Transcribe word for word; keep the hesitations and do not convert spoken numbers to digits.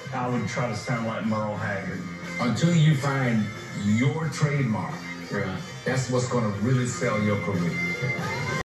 I would try to sound like Merle Haggard. Until you find your trademark, Right. that's what's going to really sell your career.